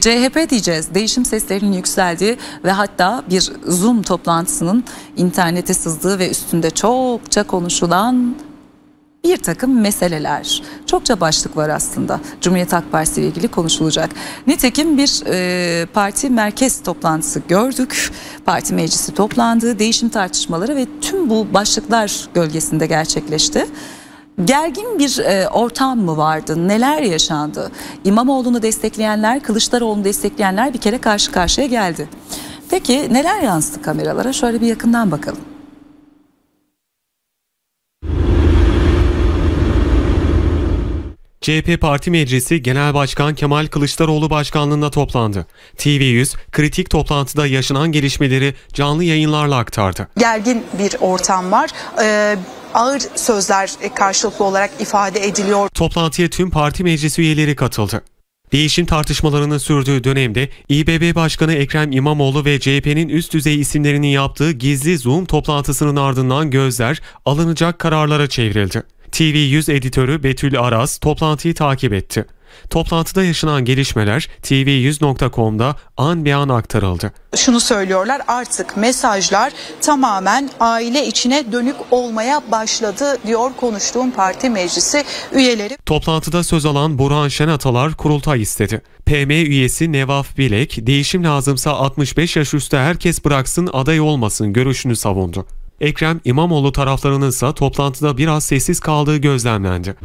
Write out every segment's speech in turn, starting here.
CHP diyeceğiz. Değişim seslerinin yükseldiği ve hatta bir Zoom toplantısının internete sızdığı ve üstünde çokça konuşulan bir takım meseleler. Çokça başlık var aslında. Cumhuriyet Halk Partisi ile ilgili konuşulacak. Nitekim bir parti merkez toplantısı gördük. Parti meclisi toplandı. Değişim tartışmaları ve tüm bu başlıklar gölgesinde gerçekleşti. Gergin bir ortam mı vardı? Neler yaşandı? İmamoğlu'nu destekleyenler, Kılıçdaroğlu'nu destekleyenler bir kere karşı karşıya geldi. Peki neler yansıdı kameralara? Şöyle bir yakından bakalım. CHP Parti Meclisi Genel Başkan Kemal Kılıçdaroğlu başkanlığında toplandı. TV100 kritik toplantıda yaşanan gelişmeleri canlı yayınlarla aktardı. Gergin bir ortam var. Ağır sözler karşılıklı olarak ifade ediliyor. Toplantıya tüm parti meclis üyeleri katıldı. Değişim tartışmalarının sürdüğü dönemde İBB Başkanı Ekrem İmamoğlu ve CHP'nin üst düzey isimlerinin yaptığı gizli Zoom toplantısının ardından gözler alınacak kararlara çevrildi. TV100 editörü Betül Aras toplantıyı takip etti. Toplantıda yaşanan gelişmeler TV100.com'da an be an aktarıldı. Şunu söylüyorlar, artık mesajlar tamamen aile içine dönük olmaya başladı diyor konuştuğum parti meclisi üyeleri. Toplantıda söz alan Burhan Şenatalar kurultay istedi. PM üyesi Nevaf Bilek, değişim lazımsa 65 yaş üstü herkes bıraksın aday olmasın görüşünü savundu. Ekrem İmamoğlu taraflarının ise toplantıda biraz sessiz kaldığı gözlemlendi.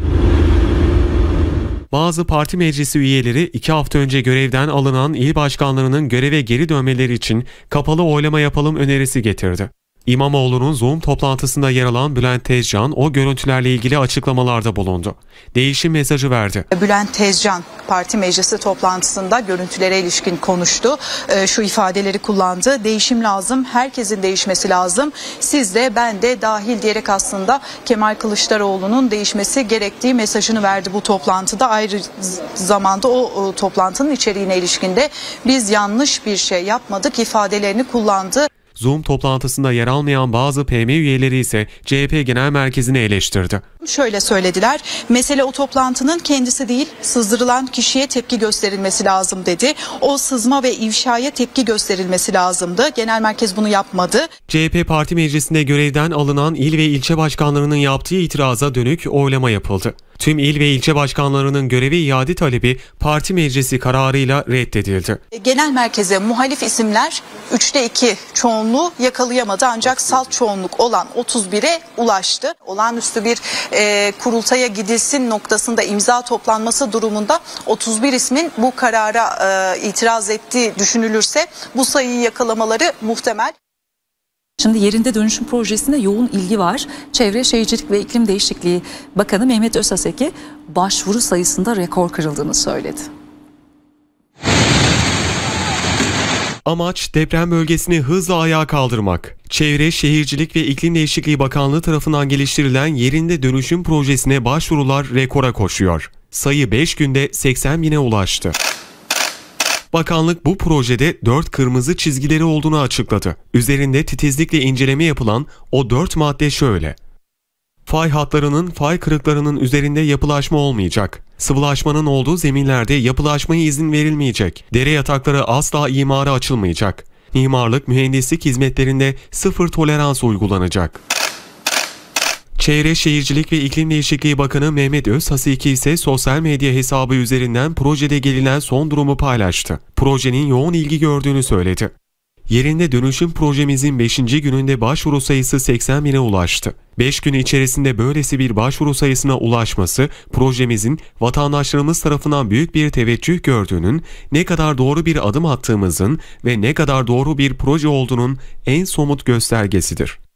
Bazı parti meclisi üyeleri 2 hafta önce görevden alınan il başkanlarının göreve geri dönmeleri için kapalı oylama yapalım önerisi getirdi. İmamoğlu'nun Zoom toplantısında yer alan Bülent Tezcan o görüntülerle ilgili açıklamalarda bulundu. Değişim mesajı verdi. Bülent Tezcan parti meclisi toplantısında görüntülere ilişkin konuştu. Şu ifadeleri kullandı. Değişim lazım, herkesin değişmesi lazım. Siz de ben de dahil diyerek aslında Kemal Kılıçdaroğlu'nun değişmesi gerektiği mesajını verdi bu toplantıda. Ayrı zamanda o toplantının içeriğine ilişkinde biz yanlış bir şey yapmadık ifadelerini kullandı. Zoom toplantısında yer almayan bazı PM üyeleri ise CHP Genel Merkezi'ni eleştirdi. Şöyle söylediler, mesele o toplantının kendisi değil, sızdırılan kişiye tepki gösterilmesi lazım dedi. O sızma ve ifşaya tepki gösterilmesi lazımdı. Genel merkez bunu yapmadı. CHP Parti Meclisi'nde görevden alınan il ve ilçe başkanlarının yaptığı itiraza dönük oylama yapıldı. Tüm il ve ilçe başkanlarının göreve iade talebi parti meclisi kararıyla reddedildi. Genel merkeze muhalif isimler 3'te 2 çoğunluğu yakalayamadı ancak salt çoğunluk olan 31'e ulaştı. Olağanüstü bir kurultaya gidilsin noktasında imza toplanması durumunda 31 ismin bu karara itiraz ettiği düşünülürse bu sayıyı yakalamaları muhtemel. Şimdi yerinde dönüşüm projesine yoğun ilgi var. Çevre Şehircilik ve İklim Değişikliği Bakanı Mehmet Özhaseki başvuru sayısında rekor kırıldığını söyledi. Amaç deprem bölgesini hızla ayağa kaldırmak. Çevre, Şehircilik ve İklim Değişikliği Bakanlığı tarafından geliştirilen yerinde dönüşüm projesine başvurular rekora koşuyor. Sayı 5 günde 80 bine ulaştı. Bakanlık bu projede 4 kırmızı çizgileri olduğunu açıkladı. Üzerinde titizlikle inceleme yapılan o 4 madde şöyle. Fay hatlarının fay kırıklarının üzerinde yapılaşma olmayacak. Sıvılaşmanın olduğu zeminlerde yapılaşmaya izin verilmeyecek. Dere yatakları asla imara açılmayacak. Mimarlık, mühendislik hizmetlerinde sıfır tolerans uygulanacak. Çevre, Şehircilik ve İklim Değişikliği Bakanı Mehmet Özhaseki ise sosyal medya hesabı üzerinden projede gelinen son durumu paylaştı. Projenin yoğun ilgi gördüğünü söyledi. Yerinde dönüşüm projemizin 5. gününde başvuru sayısı 80 bine ulaştı. 5 gün içerisinde böylesi bir başvuru sayısına ulaşması projemizin vatandaşlarımız tarafından büyük bir teveccüh gördüğünün, ne kadar doğru bir adım attığımızın ve ne kadar doğru bir proje olduğunun en somut göstergesidir.